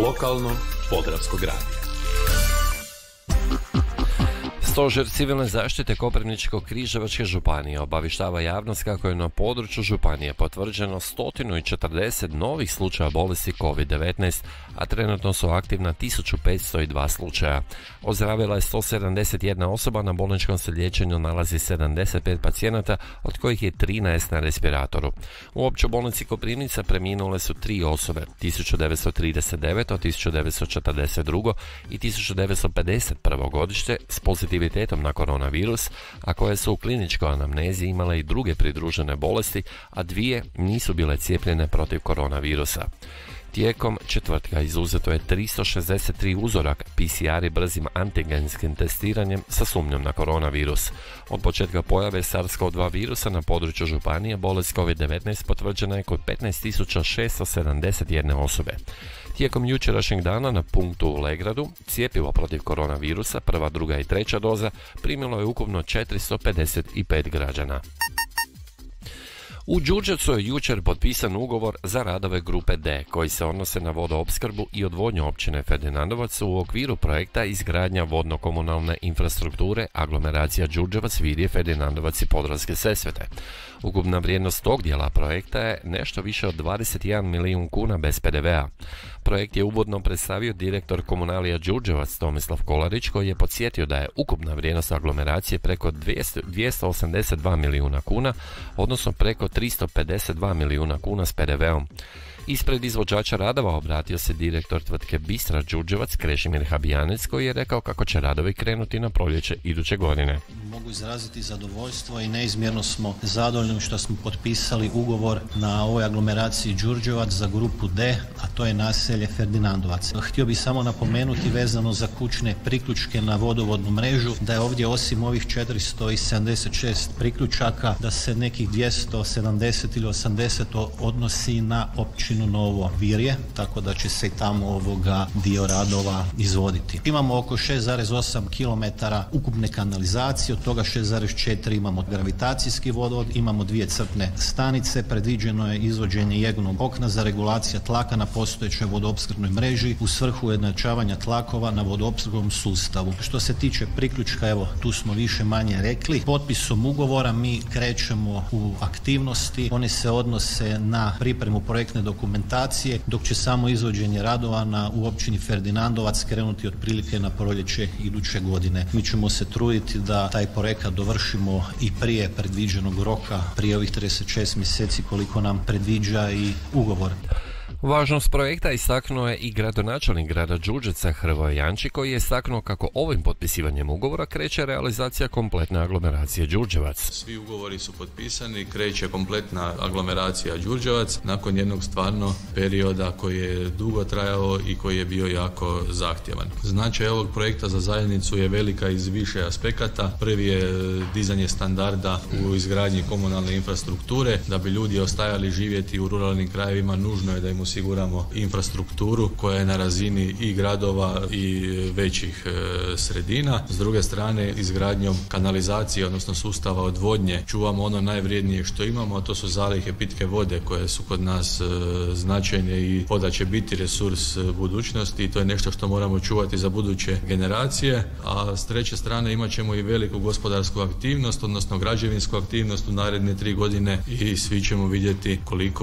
Lokalno Podravskog radija. Stožer civilne zaštite Koprivničko-križevačke županije obavještava javnost kako je na području županije potvrđeno 140 novih slučaja bolesti COVID-19, a trenutno su aktivna 1502 slučaja. Ozdravila je 171 osoba, na bolničkom se liječenju nalazi 75 pacijenata, od kojih je 13 na respiratoru. U općoj bolnici Koprivnica preminule su 3 osobe, 1939, 1942 i 1951. godište s pozitivitetom na koronavirus, a koje su u kliničkoj anamnezi imale i druge pridružene bolesti, a 2 nisu bile cijepljene protiv koronavirusa. Tijekom četvrtka izuzeto je 363 uzorak PCR i brzim antigenskim testiranjem sa sumnjom na koronavirus. Od početka pojave SARS-CoV-2 virusa na području županije bolest COVID-19 potvrđena je kod 15.671 osobe. Tijekom jučerašnjeg dana na punktu u Legradu cjepivo protiv koronavirusa, prva, druga i treća doza, primilo je ukupno 455 građana. U Đurđevcu je jučer potpisan ugovor za radove grupe D koji se odnose na vodoopskrbu i odvodnju općine Ferdinandovac u okviru projekta izgradnja vodno-komunalne infrastrukture aglomeracija Đurđevac, Virje, Ferdinandovac i Podravske Sesvete. Ukupna vrijednost tog dijela projekta je nešto više od 21 milijun kuna bez PDV-a. Projekt je uvodno predstavio direktor Komunalija Đurđevac Tomislav Kolarić, koji je podsjetio da je ukupna vrijednost aglomeracije preko 282 milijuna kuna, odnosno preko 352 milijuna kuna s PDV-om. Ispred izvođača radova obratio se direktor tvrtke Bistra Đurđevac Krešimir Habijanec, koji je rekao kako će radovi krenuti na proljeće iduće godine. Mogu izraziti zadovoljstvo i neizmjerno smo zadovoljni što smo potpisali ugovor na ovoj aglomeraciji Đurđevac za grupu D, a to je naselje Ferdinandovac. Htio bih samo napomenuti vezano za kućne priključke na vodovodnu mrežu da je ovdje osim ovih 476 priključaka da se nekih 270 ili 80 odnosi na općinu Novo Virje, tako da će se i tamo dio radova izvoditi. Imamo oko 6,8 km ukupne kanalizacije, od toga 6,4 imamo gravitacijski vodovod, imamo 2 crpne stanice, predviđeno je izvođenje jednog okna za regulacija tlaka na postojećoj vodoopskrbnoj mreži u svrhu ujednačavanja tlakova na vodoopskrbnom sustavu. Što se tiče priključka, evo tu smo više manje rekli. Potpisom ugovora mi krećemo u aktivnosti, one se odnose na pripremu projektne dokumentacije, dok će samo izvođenje radova u općini Ferdinandovac krenuti otprilike na proljeće iduće godine. Mi ćemo se truditi da taj projekat dovršimo i prije predviđenog roka, prije ovih 36 mjeseci koliko nam predviđa i ugovor. Važnost projekta istaknuo je i gradonačelnik grada Đurđevca Hrvoje Janči, koji je istaknuo kako ovim potpisivanjem ugovora kreće realizacija kompletne aglomeracije Đurđevac. Svi ugovori su potpisani, kreće kompletna aglomeracija Đurđevac nakon jednog stvarno perioda koji je dugo trajao i koji je bio jako zahtjevan. Značaj ovog projekta za zajednicu je velika iz više aspekata. Prvi je dizanje standarda u izgradnji komunalne infrastrukture. Da bi ljudi ostajali živjeti u ruralnim krajevima, nužno je da im osiguramo infrastrukturu koja je na razini i gradova i većih sredina. S druge strane, izgradnjom kanalizacije, odnosno sustava odvodnje, čuvamo ono najvrijednije što imamo, a to su zalihe pitke vode koje su kod nas značajne i voda će biti resurs budućnosti i to je nešto što moramo čuvati za buduće generacije. A s treće strane imat ćemo i veliku gospodarsku aktivnost, odnosno građevinsku aktivnost u naredne 3 godine i svi ćemo vidjeti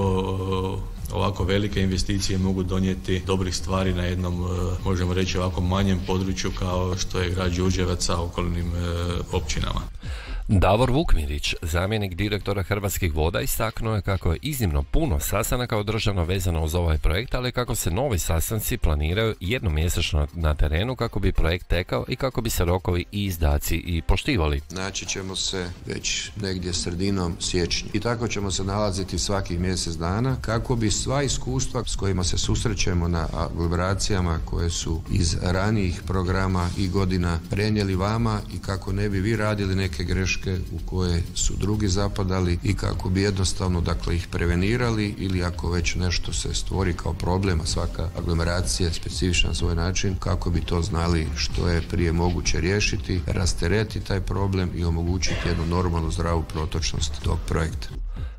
koliko ovako velike investicije mogu donijeti dobrih stvari na jednom, možemo reći ovako manjem području kao što je grad Đurđevac sa okolnim općinama. Davor Vukmirić, zamjenik direktora Hrvatskih voda, istaknuo je kako je iznimno puno sastanaka održano vezano uz ovaj projekt, ali kako se novi sastanci planiraju jednomjesečno na terenu kako bi projekt tekao i kako bi se rokovi i izdaci i poštivali. Naći ćemo se već negdje sredinom siječnja i tako ćemo se nalaziti svakih mjesec dana kako bi sva iskustva s kojima se susrećemo na aglomeracijama koje su iz ranijih programa i godina prenijeli vama i kako ne bi vi radili neke greške u koje su drugi zapadali i kako bi jednostavno ih prevenirali ili ako već nešto se stvori kao problem, a svaka aglomeracija je specifična na svoj način, kako bi to znali što je prije moguće riješiti, rasteretiti taj problem i omogućiti jednu normalnu zdravu protočnost tog projekta.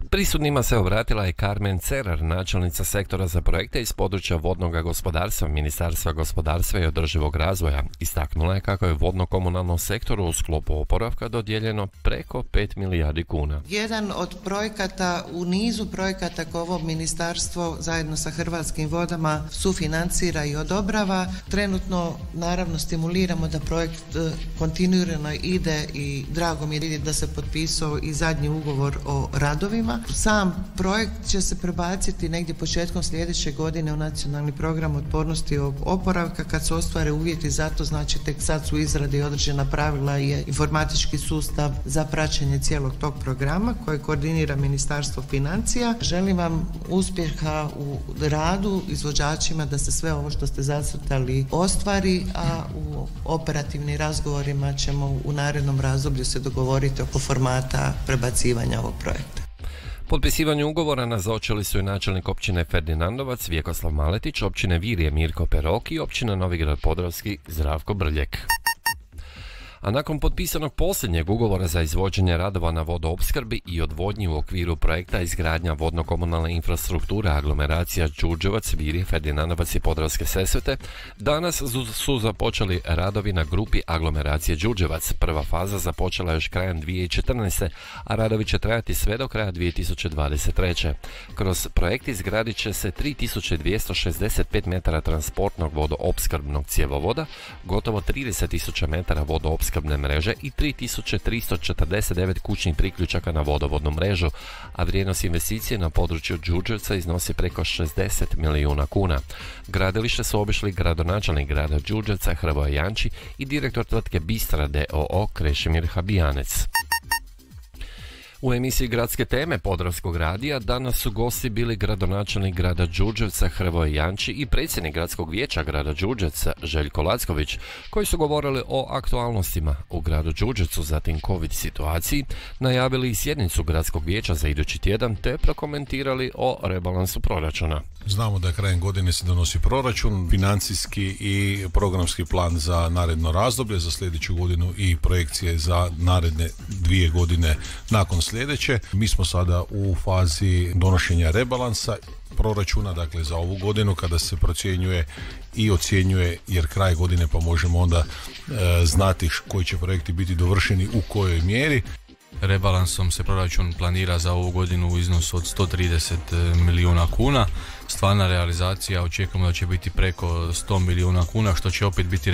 Prisutnima se obratila i Carmen Cerar, načelnica sektora za projekte iz područja vodnog gospodarstva Ministarstva gospodarstva i održivog razvoja. Istaknula je kako je vodno-komunalnom sektoru u sklopu oporavka dodijeljeno preko 5 milijardi kuna. Jedan od projekata u nizu projekata koje ovo ministarstvo zajedno sa Hrvatskim vodama sufinancira i odobrava. Trenutno naravno stimuliramo da projekt kontinuirano ide i drago mi je da se potpisao i zadnji ugovor o radovima. Sam projekt će se prebaciti negdje početkom sljedeće godine u Nacionalni program otpornosti i oporavka kad se ostvare uvjeti za to, znači tek sad su izradi određena pravila i informatički sustav za praćenje cijelog tog programa koji koordinira Ministarstvo financija. Želim vam uspjeha u radu izvođačima da se sve ovo što ste zacrtali ostvari, a u operativnim razgovorima ćemo u narednom razdoblju se dogovoriti oko formata prebacivanja ovog projekta. Potpisivanju ugovora nazočili su i načelnik općine Ferdinandovac Vjekoslav Maletić, općine Virje Mirko Perok i općina Novigrad Podravski Zdravko Brljek. A nakon potpisanog posljednjeg ugovora za izvođenje radova na vodoopskrbi i odvodnji u okviru projekta izgradnja vodno-komunalne infrastrukture aglomeracija Đurđevac, Virje, Ferdinandovac i Podravske Sesvete, danas su započeli radovi na grupi aglomeracije Đurđevac. Prva faza započela još krajem 2014. a radovi će trajati sve do kraja 2023. Kroz projekt izgradit će se 3265 metara transportnog vodoopskrbnog cjevovoda, gotovo 30.000 metara vodoopskrbne mreže i 3349 kućnih priključaka na vodovodnu mrežu, a vrijednost investicije na području Đurđevca iznosi preko 60 milijuna kuna. Gradilište su obišli gradonačelnik grada Đurđevca Hrvoje Janči i direktor tvrtke Bistra d.o.o. Krešimir Habijanec. U emisiji Gradske teme Podravskog radija danas su gosti bili gradonačelnik grada Đurđevca Hrvoje Janči i predsjednik gradskog vijeća grada Đurđevca Željko Lacković, koji su govorili o aktualnostima u gradu Đurđevcu, zatim COVID situaciji, najavili i sjednicu gradskog vijeća za idući tjedan te prokomentirali o rebalansu proračuna. Znamo da krajem godine se donosi proračun, financijski i programski plan za naredno razdoblje, za sljedeću godinu i projekcije za naredne 2 godine nakon sljedeće. Mi smo sada u fazi donošenja rebalansa proračuna, dakle za ovu godinu kada se procjenjuje i ocjenjuje, jer kraj godine pa možemo onda znati koji će projekti biti dovršeni u kojoj mjeri. Rebalansom se proračun planira za ovu godinu u iznosu od 130 milijuna kuna. Stvarna realizacija očekujemo da će biti preko 100 milijuna kuna, što će opet biti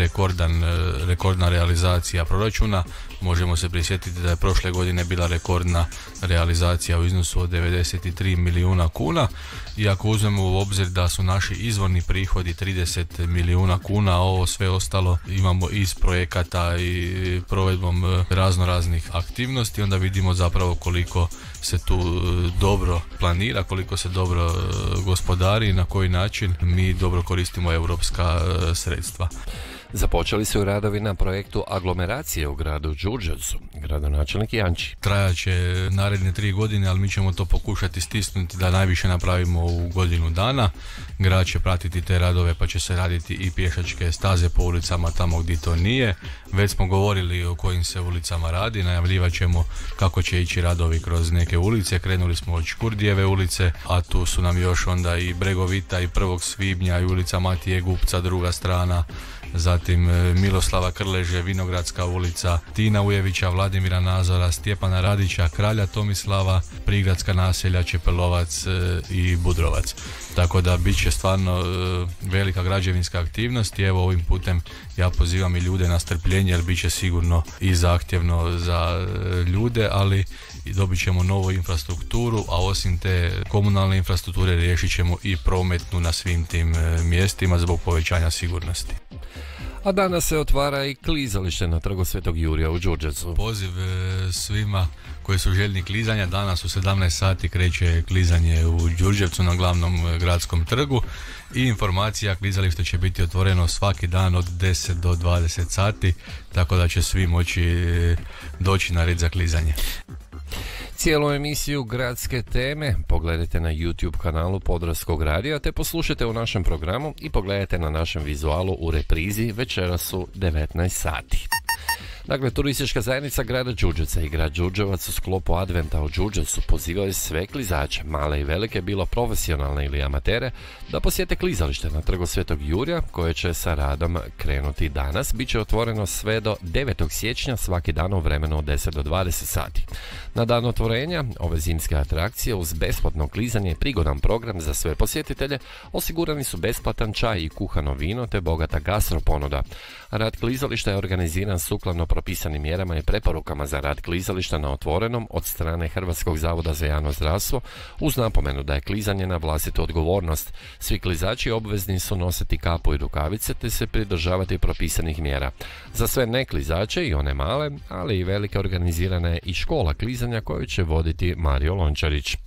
rekordna realizacija proračuna. Možemo se prisjetiti da je prošle godine bila rekordna realizacija u iznosu od 93 milijuna kuna. I ako uzmemo u obzir da su naši izvorni prihodi 30 milijuna kuna, ovo sve ostalo imamo iz projekata i provedbom raznoraznih aktivnosti, onda vidimo zapravo koliko se tu dobro planira, koliko se dobro gospodari i na koji način mi dobro koristimo europska sredstva. Započeli su radovi na projektu aglomeracije u gradu Đurđevcu, gradonačelnik Janči. Trajat će naredne 3 godine, ali mi ćemo to pokušati stisnuti da najviše napravimo u godinu dana. Grad će pratiti te radove pa će se raditi i pješačke staze po ulicama tamo gdje to nije. Već smo govorili o kojim se ulicama radi, najavljivat ćemo kako će ići radovi kroz neke ulice. Krenuli smo od Škurdijeve ulice, a tu su nam još onda i Bregovita i 1. svibnja i ulica Matije Gupca, druga strana. Zatim Miloslava Krleže, Vinogradska ulica, Tina Ujevića, Vladimira Nazora, Stjepana Radića, Kralja Tomislava, prigradska naselja Čepelovac i Budrovac. Tako da bit će stvarno velika građevinska aktivnost i evo ovim putem ja pozivam i ljude na strpljenje jer bit će sigurno i zahtjevno za ljude, ali dobit ćemo novu infrastrukturu, a osim te komunalne infrastrukture riješit ćemo i prometnu na svim tim mjestima zbog povećanja sigurnosti. A danas se otvara i klizalište na Trgu Svetog Jurija u Đurđevcu. Poziv svima koji su željni klizanja, danas u 17 sati kreće klizanje u Đurđevcu na glavnom gradskom trgu i informacija, klizalište će biti otvoreno svaki dan od 10 do 20 sati, tako da će svi moći doći na red za klizanje. Cijelu emisiju Gradske teme pogledajte na YouTube kanalu Podravskog radija te poslušajte u našem programu i pogledajte na našem vizualu u reprizi večeras u 19 sati. Dakle, turistička zajednica grada Đurđevca i grad Đurđevac u sklopu Adventa u Đurđevcu pozivaju sve klizače, male i velike, bilo profesionalne ili amatere, da posjete klizalište na Trgu Svetog Jurja, koje će sa radom krenuti danas. Biće otvoreno sve do 9. siječnja svaki dan u vremenu od 10 do 20 sati. Na dan otvorenja ove zimske atrakcije uz besplatno klizanje i prigodan program za sve posjetitelje osigurani su besplatan čaj i kuhano vino te bogata gastro ponuda. Rad klizališta je organiziran sukladno propisanim mjerama i preporukama za rad klizališta na otvorenom od strane Hrvatskog zavoda za javno zdravstvo, uz napomenu da je klizanje na vlastitu odgovornost. Svi klizači obvezni su nositi kapu i rukavice te se pridržavati propisanih mjera. Za sve neklizače i one male, ali i velike, organizirana je i škola klizanja koju će voditi Mario Lončarić.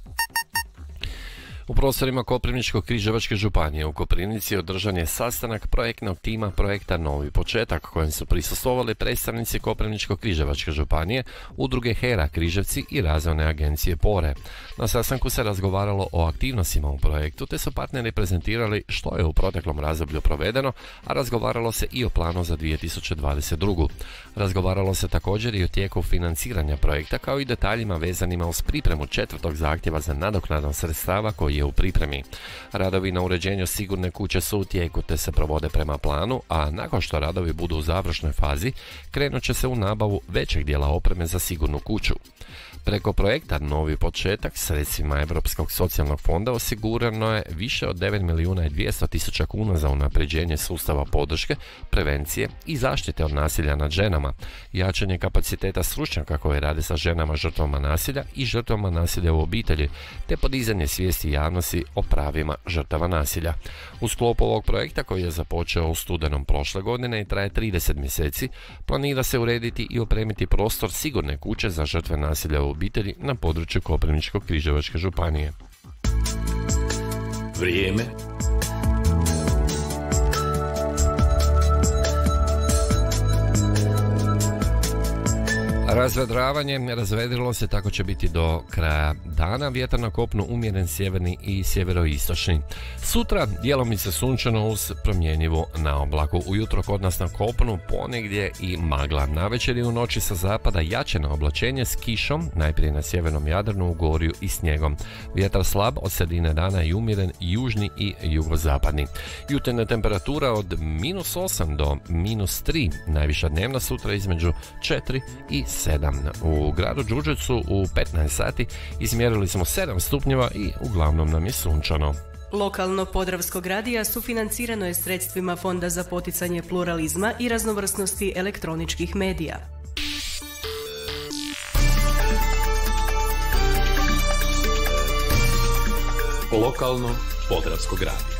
U prostorima Koprivničko-križevačke županije u Koprivnici održan je sastanak projektnog tima projekta Novi početak, kojem su prisustvovali predstavnici Koprivničko-križevačke županije, udruge HERA Križevci i razvojne agencije PORE. Na sastanku se razgovaralo o aktivnostima u projektu, te su partneri prezentirali što je u proteklom razdoblju provedeno, a razgovaralo se i o planu za 2022. Razgovaralo se također i o tijeku financiranja projekta, kao i detaljima vezanima uz pripremu 4. zahtjeva za nadoknadu sredstava koji je u pripremi. Radovi na uređenju sigurne kuće su u tijeku te se provode prema planu, a nakon što radovi budu u završnoj fazi, krenut će se u nabavu većeg dijela opreme za sigurnu kuću. Preko projekta Novi početak sredstvima Europskog socijalnog fonda osigurano je više od 9.200.000 kuna za unapređenje sustava podrške, prevencije i zaštite od nasilja nad ženama, jačanje kapaciteta stručnjaka koji rade sa ženama žrtvama nasilja i žrtvama nasilja u obitelji, te podizanje svijesti javnosti o pravima žrtava nasilja. U sklopu ovog projekta, koji je započeo u studenom prošle godine i traje 30 mjeseci, planira se urediti i opremiti prostor sigurne kuće za žrtve nasilja u obitelji na području Koprivničko-križevačke županije. Vrijeme. Razvedravanje razvedrilo se, tako će biti do kraja dana. Vjetar na kopnu umjeren sjeverni i sjeveroistočni. Sutra djelomice sunčano uz promjenjivu na oblaku. Ujutro kod nas na kopnu ponegdje i magla. Navečer i u noći sa zapada jače na oblačenje s kišom, najprije na sjevernom Jadranu, u Gorju i snijegom. Vjetar slab od sredine dana i umjeren južni i jugozapadni. Jutarnja temperatura od -8 do -3. Najviša dnevna sutra između 4 i 7. U gradu Đurđevcu u 15 sati izmjerili smo 7 stupnjeva i uglavnom nam je sunčano. Lokalno Podravskog radija sufinancirano je sredstvima Fonda za poticanje pluralizma i raznovrsnosti elektroničkih medija. Lokalno Podravskog radija.